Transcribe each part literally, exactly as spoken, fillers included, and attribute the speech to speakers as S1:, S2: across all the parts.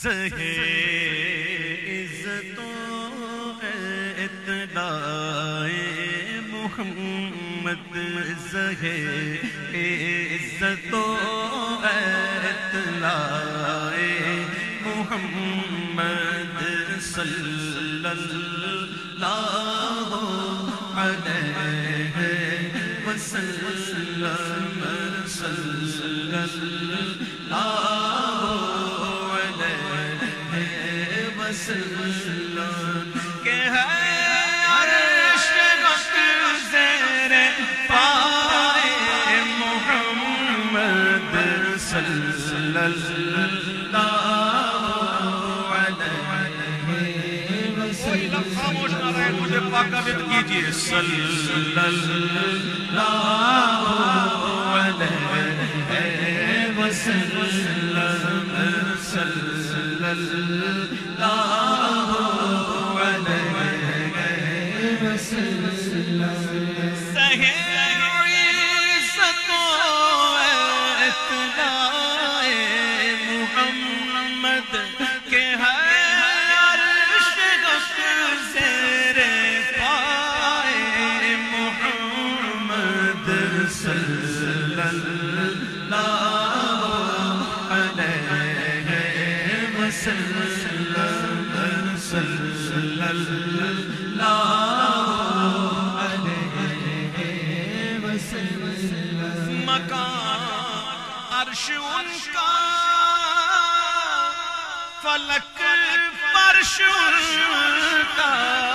S1: زہے عزت و اطلاع محمد، زہے عزت و اطلاع محمد صلی اللہ علیہ وسلم، صلی اللہ علیہ وسلم کہ ہے عرش غش زیر پائے محمد صلی اللہ کوئی لفظ خاموش نہ رہے، مجھے پاکاوت کیجئے صلی اللہ علیہ وسلم، صلی اللہ علیہ وسلم سہے عزت و اطلاع محمد کہ ہے صلی اللہ علیہ وسلم، صلی اللہ علیہ وسلم مکان عرش ان کا، فلک فرش ان کا،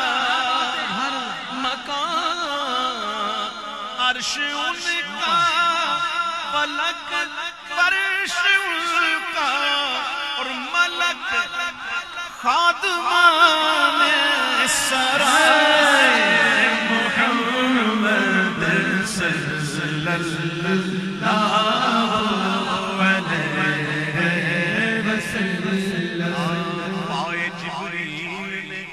S1: مکان عرش ان کا، فلک فرش ان کا، اور ملک خادمان سرائے محمد صلی اللہ علیہ وسلم پائے جبریل نے،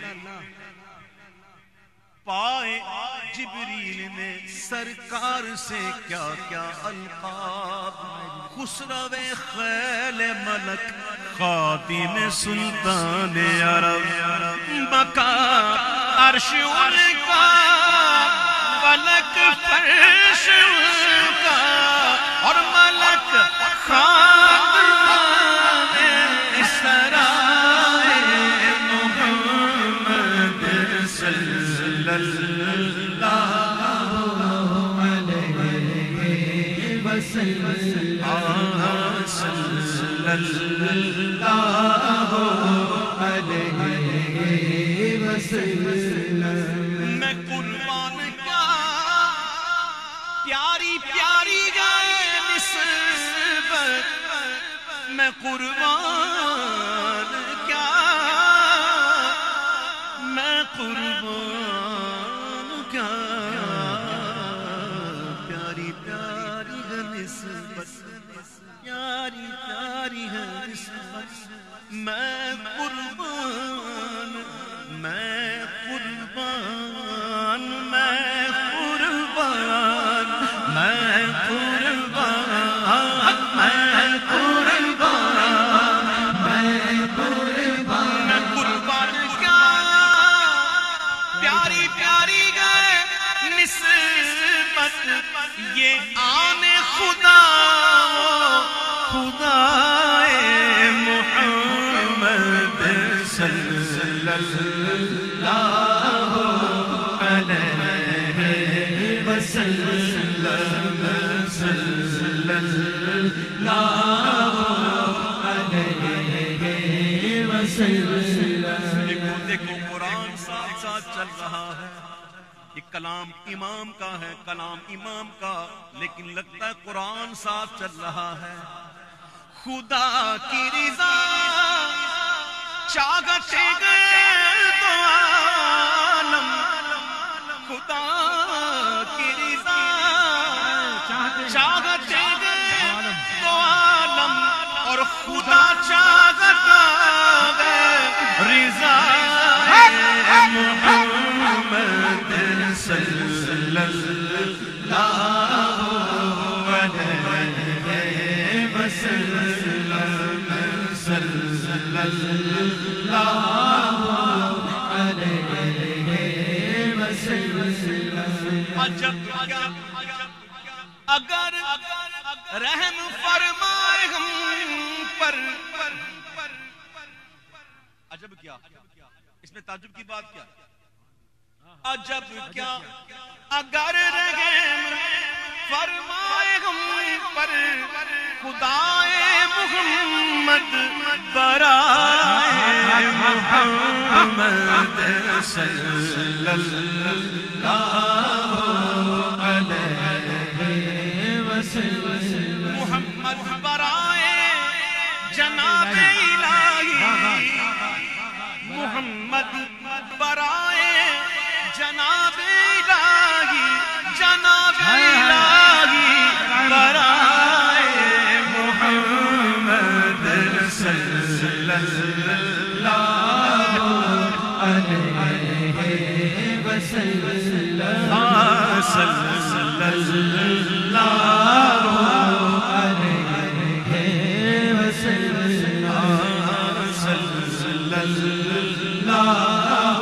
S1: پائے جبریل نے سرکار سے کیا کیا القاب، خسرو خیل ملک خادم سلطان عرب، بقا عرش ان کا، فلک فرش ان کا، اور ملک خادمان سرائے محمد صلی اللہ علیہ وسلم، صلی اللہ علیہ وسلم میں قربان کیا پیاری پیاری گئے نسبت، میں قربان کیا میں قربان کیا پیاری پیاری ہے نسبت، پیاری پیاری ہے نسبت، میں قربان میں قربان میں قربان میں قربان میں قربان میں قربان میں قربان کیا پیاری پیاری گئے نسبت، یہ آن خدا خدائے محمد صلی اللہ علیہ وسلم، صلی اللہ علیہ وسلم دیکھو دیکھو قرآن ساتھ ساتھ چل رہا ہے، یہ کلام امام کا ہے، کلام امام کا، لیکن لگتا ہے قرآن ساتھ چل رہا ہے۔ خدا کی رضا چاگتے گئے دو عالم، خدا کی رضا چاگتے گئے دو عالم، اور خدا چاگتا گئے رضا محمد صلی اللہ علیہ وسلم، صلی صلی اللہ علیہ وسلم. عجب کیا اگر رحم فرمائے ہم پر. عجب کیا اس میں تعجب کی بات کیا. عجب کیا اگر رحم فرمائے ہم پر خدائے محمد برائے محمد صلی اللہ علیہ وسلم. محمد برائے جناب الہی محمد برائے جناب الہی جناب الہی برائے محمد صلی اللہ علیہ وسلم. صلی اللہ علیہ وسلم. صلی اللہ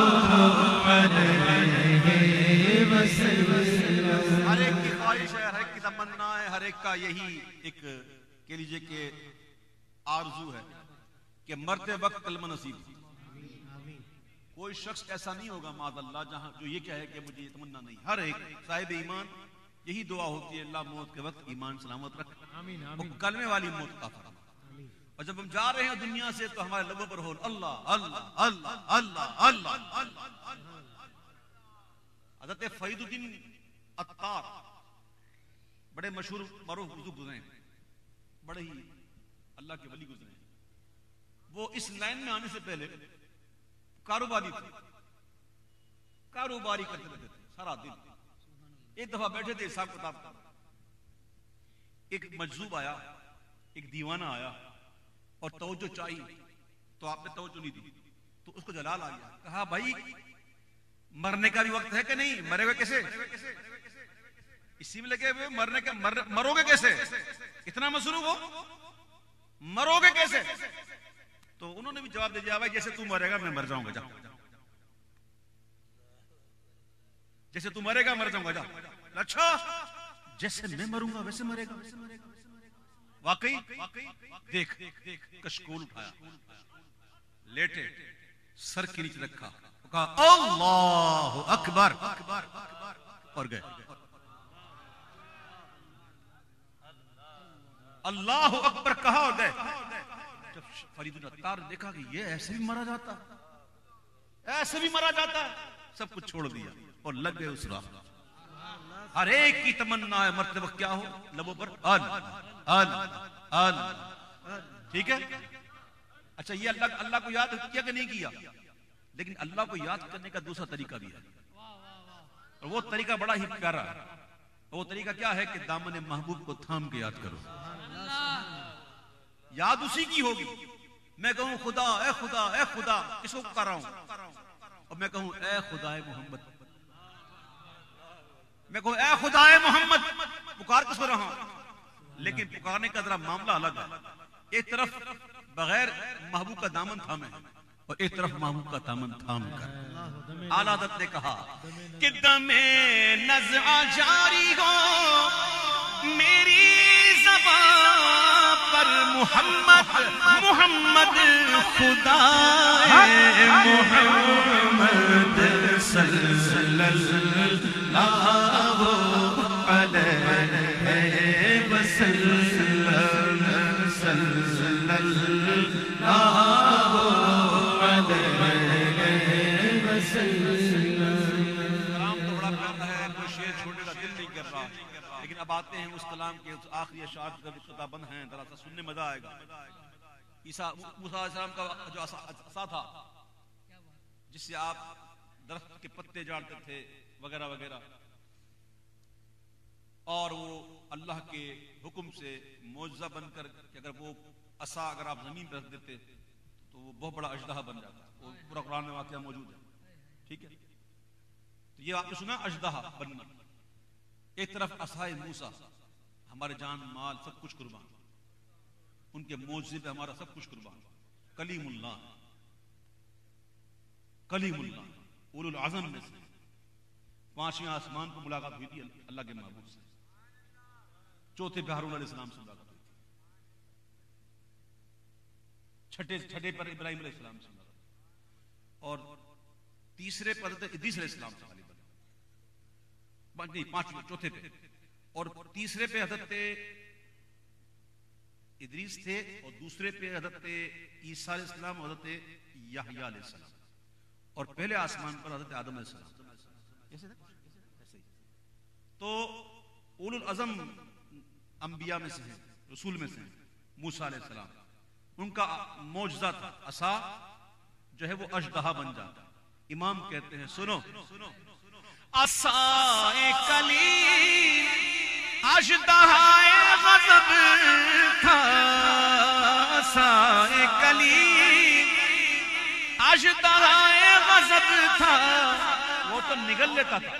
S1: علیہ وسلم. ہر ایک کی خواہش ہے, ہر ایک کی تمنا ہے, ہر ایک کا یہی ایک کہہ لیجئے کہ آرزو ہے کہ مرتے وقت کلمہ نصیب. کوئی شخص ایسا نہیں ہوگا معاذ اللہ جہاں جو یہ کہے کہ مجھے یہ تمنا نہیں. ہر ایک صاحب ایمان یہی دعا ہوتی ہے, اللہ موت کے وقت ایمان سلامت رکھ, وہ کلمے والی موت کا فرما. اور جب ہم جا رہے ہیں دنیا سے تو ہمارے لبوں پر ہو اللہ اللہ اللہ اللہ اللہ. حضرت فرید الدین عطار بڑے مشہور معروف بزرگ گزرے ہیں, بڑے ہی اللہ کے ولی گزرے ہیں. وہ اس لائن میں آنے سے پہلے کاروباری تھے, کاروباری کرتے رہتے تھے سارا دن. ایک دفعہ بیٹھے تھے حساب کتاب کا, ایک مجذوب آیا, ایک دیوانہ آیا اور توجہ چاہیے تو آپ نے توجہ نہیں دی, تو اس کو جلال آ گیا. کہا بھائی مرنے کا بھی وقت ہے کہ نہیں, مرے گا کیسے, اسی میں لگے ہوئے مرنے کا مر, مرو گے کیسے, اتنا مصروف ہو, مرو گے کیسے. تو انہوں نے بھی جواب دے دیا بھائی جیسے تو مرے گا میں مر جاؤں گا, جا جیسے تو مرے گا مر جاؤں گا, جا. اچھا جیسے میں مروں گا ویسے مرے گا. واقعی دیکھ کشکول اٹھایا, لیٹے, سر کے نیچے رکھا, کہا اللہ اکبر اور گئے. اللہ اکبر کہا اور گئے. جب فرید العطار نے دیکھا کہ یہ ایسے بھی مرا جاتا ہے, ایسے بھی مرا جاتا ہے, سب کچھ چھوڑ دیا اور لگ گئے اس راہ. ہر ایک کی تمنا ہے مرتے وقت کیا ہو, لبوں پر اللہ اللہ اللہ. ٹھیک ہے. اچھا یہ اللہ اللہ کو یاد کیا کہ نہیں کیا, لیکن اللہ کو یاد کرنے کا دوسرا طریقہ بھی ہے, اور وہ طریقہ بڑا ہی پیارا ہے. وہ طریقہ کیا ہے کہ دامن محبوب کو تھام کے یاد کرو. یاد اسی کی ہوگی. میں کہوں خدا اے خدا اے خدا, کس کو کر رہا ہوں, اور میں کہوں اے خدا محمد, میں کہوں اے خدا محمد, پکار کس کو رہا ہوں. لیکن پکارنے کا ذرا معاملہ الگ ہے. ایک طرف بغیر محبوب کا دامن تھامے اور ایک طرف محبوب کا دامن تھام کر. اعلیٰ حضرت نے کہا کہ دم نزع جاری ہو میری زبان پر محمد محمد خدا محمد صلی اللہ علیہ وسلم. صلی اللہ علیہ وسلم. کلام تو بڑا پیارا ہے, کوئی شعر چھوڑنے کا دل نہیں کر رہا, لیکن اب آتے ہیں اس کلام کے آخری اشعار کا جو خطا بند ہیں, ذرا سا سننے مزہ آئے گا. عیسیٰ موسیٰ علیہ السلام کا جو عصا تھا جس سے آپ درخت کے پتے جاڑتے تھے وغیرہ وغیرہ, اور وہ اللہ کے حکم سے معجزہ بن کر کہ اگر وہ عصا اگر آپ زمین پہ رکھ دیتے تو وہ بہت بڑا اژدہا بن جاتا. وہ پورا قرآن میں واقعہ موجود ہے. ٹھیک ہے, تو یہ آپ نے سنا اژدہا بننا. ایک طرف عصائے موسیٰ, ہمارے جان مال سب کچھ قربان, ان کے معجزے پہ ہمارا سب کچھ قربان. کلیم اللہ، کلیم اللہ، اولو العزم میں سے، پانچویں آسمان پر ملاقات ہوئی تھی اللہ کے محبوب سے، چوتھے پہ ہارون علیہ السلام سے ملاقات ہوئی تھی، چھٹے چھٹے پر ابراہیم علیہ السلام سے ملاقات ہوئی، اور تیسرے پر حضرت ادریس علیہ السلام سے غالباً، نہیں پانچویں چوتھے پہ، اور تیسرے پہ حضرت ادریس تھے، اور دوسرے پہ حضرت عیسیٰ علیہ السلام اور حضرت یحییٰ علیہ السلام، اور پہلے آسمان پر حضرت آدم علیہ السلام۔ تو اولو العزم انبیاء میں سے ہیں، رسول میں سے ہیں، موسیٰ علیہ السلام، ان کا معجزہ تھا عصا جو ہے وہ اژدہا بن جاتا۔ امام کہتے ہیں سنو، عصا کلیم اژدہائے غضب تھا، عصا کلیم اژدہائے غضب تھا، وہ تو نگل لیتا تھا۔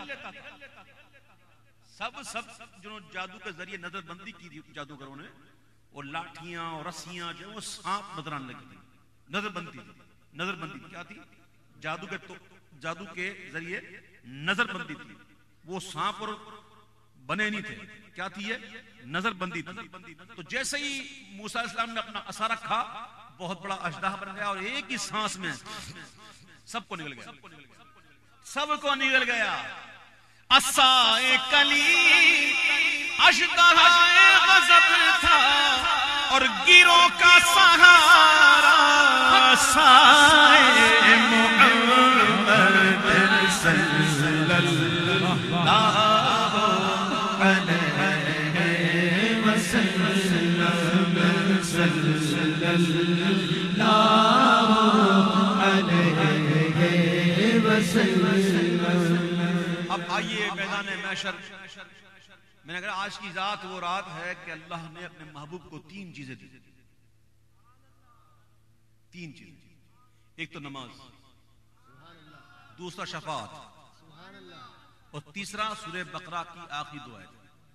S1: سب سب جنہوں جادو کے ذریعے نظر بندی کی جادوگروں نے، اور لاٹھیاں اور رسیاں جو وہ سانپ نظر آنے لگی تھی، نظر بندی تھی، نظر بندی کیا تھی؟ جادو کے تو جادو کے ذریعے نظر بندی تھی، وہ سانپ اور بنے نہیں تھے، کیا تھی یہ؟ نظر بندی تھی۔ تو جیسے ہی موسیٰ علیہ السلام نے اپنا عصا رکھا، بہت بڑا اژدہا بن گیا، اور ایک ہی سانس میں سب کو نگل گیا، سب کو نگل گیا۔ عصا کلیم اژدہائے غضب تھا، اور گیروں کا سہارا عصا محمد صلی اللہ علیہ وسلم، صلی اللہ علیہ وسلم۔ اب آئیے میدان محشر میں نے کہا آج کی رات وہ رات ہے کہ اللہ نے اپنے محبوب کو تین چیزیں دی، تین چیزیں، ایک تو نماز، دوسرا شفاعت، اور تیسرا سورہ بقرہ کی آخری دو آیت۔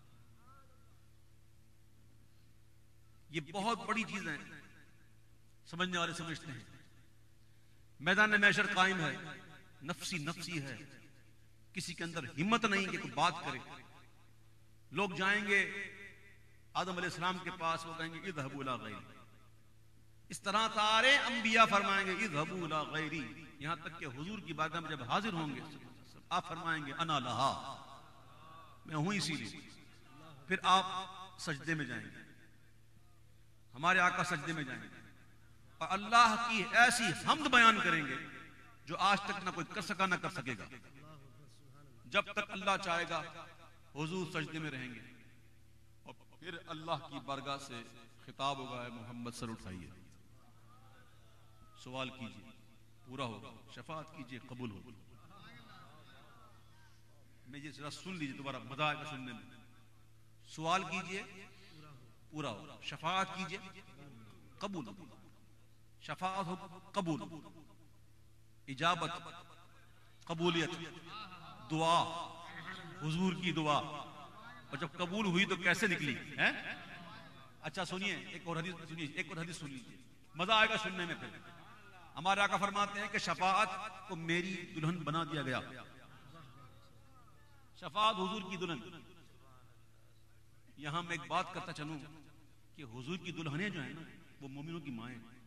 S1: یہ بہت بڑی چیزیں ہیں، سمجھنے والے سمجھتے ہیں۔ میدان محشر قائم ہے، نفسی نفسی ہے، کسی کے اندر ہمت نہیں کہ کوئی بات کرے۔ لوگ جائیں گے آدم علیہ السلام کے پاس، وہ کہیں گے اذهبوا الى غیری، اس طرح سارے انبیاء فرمائیں گے اذهبوا الى غیری، یہاں تک کہ حضور کی بارگاہ میں جب حاضر ہوں گے آپ فرمائیں گے انا لہا، میں ہوں اسی لیے۔ پھر آپ سجدے میں جائیں گے، ہمارے آقا سجدے میں جائیں گے، اور اللہ کی ایسی حمد بیان کریں گے جو آج تک نہ کوئی کر سکا نہ کر سکے گا۔ جب تک اللہ چاہے گا حضور سجدے میں رہیں گے، اور پھر اللہ کی بارگاہ سے خطاب ہوگا، اے محمد سر اٹھائیے، سوال کیجئے، پورا ہوگا، شفاعت کیجئے، قبول ہوگا۔ میں یہ ذرا سن لیجئے، دوبارہ مزہ آئے گا سننے میں۔ سوال کیجئے، پورا ہوگا، شفاعت کیجئے، قبول ہوگا، شفاعت ہو قبول، اجابت، قبولیت، دعا، حضور کی دعا، اور جب قبول ہوئی تو کیسے نکلی ہے؟ اچھا سنیے ایک اور حدیث، سنیے ایک اور حدیث سن لیجیے، مزہ آئے گا سننے میں۔ پھر ہمارے آقا فرماتے ہیں کہ شفاعت کو میری دلہن بنا دیا گیا، شفاعت حضور کی دلہن۔ یہاں میں ایک بات کرتا چلوں کہ حضور کی دلہنیں جو ہیں نا وہ مومنوں کی مائیں ہیں،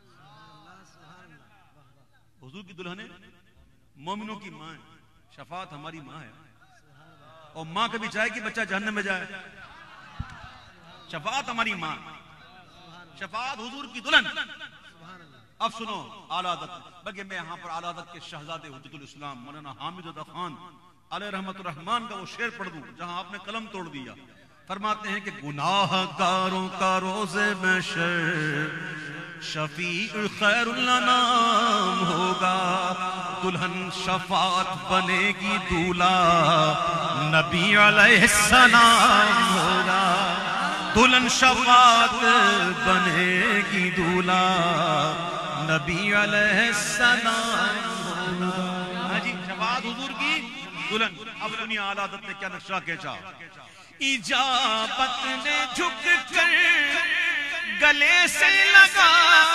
S1: حضور کی دلہنیں مومنوں کی ماں ہیں، شفاعت ہماری ماں ہے، اور ماں کبھی چاہے کہ بچہ جہنم میں جائے، شفاعت ہماری ماں، شفاعت حضور کی دلہن۔ اب سنو اعلیٰ حضرت، بلکہ میں یہاں پر اعلیٰ حضرت کے شہزادے حجت الاسلام مولانا حامد رضا خان علیہ رحمت الرحمان کا وہ شعر پڑھ دوں جہاں آپ نے قلم توڑ دیا۔ فرماتے ہیں کہ گناہ گاروں کا روز محشر شفیع خیر الانام ہوگا، دلہن شفاعت بنے گی، دولہا نبی علیہ السلام ہوگا، دلہن شفاعت بنے گی، دولہا نبی علیہ السلام ہوگا۔ ہاں جی، شفاعت حضور کی دلہن۔ اب دنیا اعلیٰ حضرت نے کیا نقشہ کھینچا، اجابت نے جھک کر گلے سے لگا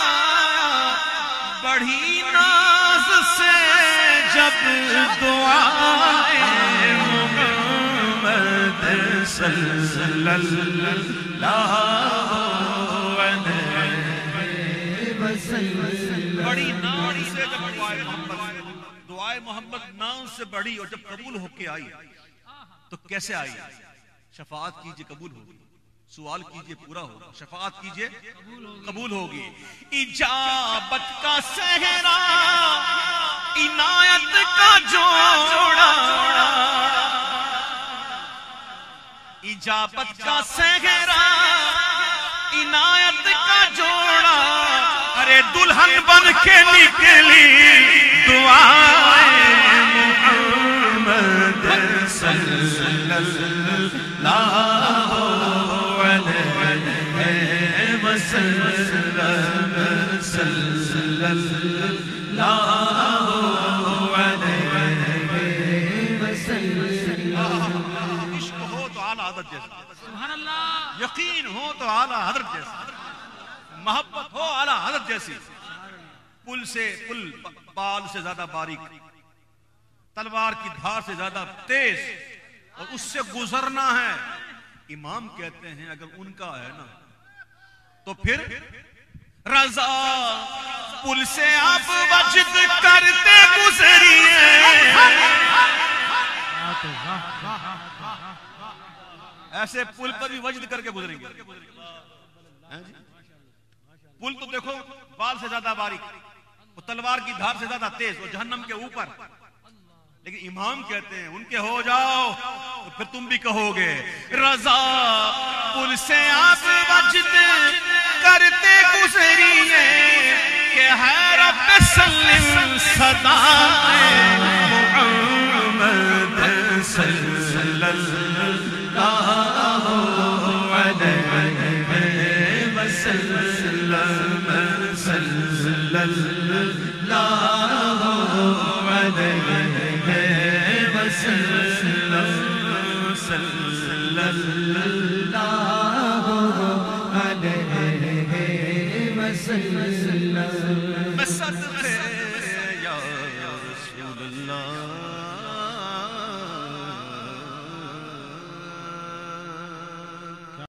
S1: بڑھی ناز سے جب دعائے محمد صلی اللہ علیہ وسلم، بڑی ناز سے جب دعائے محمد دعائے محمد ناز سے بڑھی اور جب قبول ہو کے آئی تو کیسے آئی؟ شفاعت کیجئے قبول ہوگی، سوال کیجئے پورا ہوگا، شفاعت کیجئے قبول ہوگی۔ اجابت کا صحرا عنایت کا جوڑا، اجابت کا صحرا عنایت کا جوڑا، ارے دلہن بن کے نکلی دعائے محمد صلی اللہ علیہ وسلم، صلی اللہ علیہ وسلم۔ عشق ہو تو اعلیٰ حضرت جیسا، سبحان اللہ، یقین ہو تو اعلیٰ حضرت جیسا، محبت ہو اعلیٰ حضرت جیسی، پل سے پل بال سے زیادہ باریک، تلوار کی دھار سے زیادہ تیز، اور اس سے گزرنا ہے۔ امام کہتے ہیں اگر ان کا ہے نا تو پھر رضا پل سے آپ وجد کرتے گزریے، ایسے پل پر بھی وجد کر کے گزریں گے۔ پل تو دیکھو بال سے زیادہ باریک، وہ تلوار کی دھار سے زیادہ تیز، وہ جہنم کے اوپر، لیکن امام کہتے ہیں ان کے ہو جاؤ تو پھر تم بھی کہو گے رضا پل سے آپ وجد کرتے گزریے کہ ہے رب سلم صدائے محمد صلی اللہ علیہ وسلم، صلی اللہ علیہ وسلم، صلی اللہ